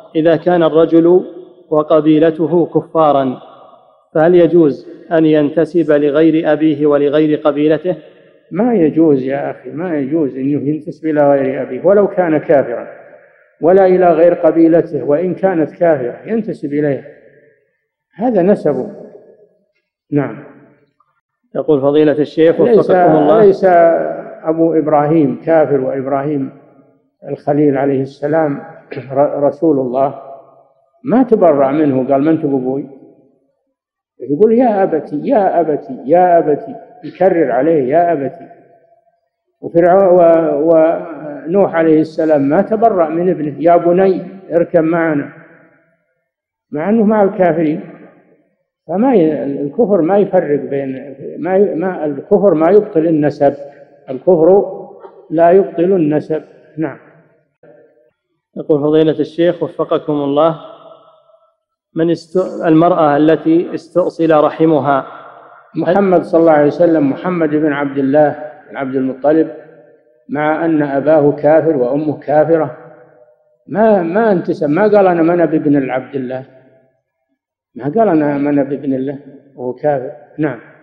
إذا كان الرجل وقبيلته كفارا فهل يجوز أن ينتسب لغير أبيه ولغير قبيلته؟ ما يجوز يا أخي، ما يجوز أنه ينتسب إلى غير أبيه ولو كان كافرا، ولا إلى غير قبيلته وإن كانت كافرة ينتسب إليها، هذا نسبه. نعم. يقول فضيلة الشيخ وفقكم الله: ليس أبو إبراهيم كافر وإبراهيم الخليل عليه السلام رسول الله، ما تبرأ منه قال من أبوي، يقول يا أبتي يا أبتي يا أبتي، يكرر عليه يا أبتي. ونوح عليه السلام ما تبرأ من ابنه يا بني اركب معنا، مع أنه مع الكافرين. فما الكفر ما يفرق بين الكفر ما يبطل النسب، الكفر لا يبطل النسب. نعم. يقول فضيلة الشيخ وفقكم الله: المرأة التي استؤصل رحمها، محمد صلى الله عليه وسلم محمد بن عبد الله بن عبد المطلب، مع أن أباه كافر وأمه كافرة، ما انتسب، ما قال أنا من ابن عبد الله، ما قال أنا من ابن الله وهو كافر. نعم.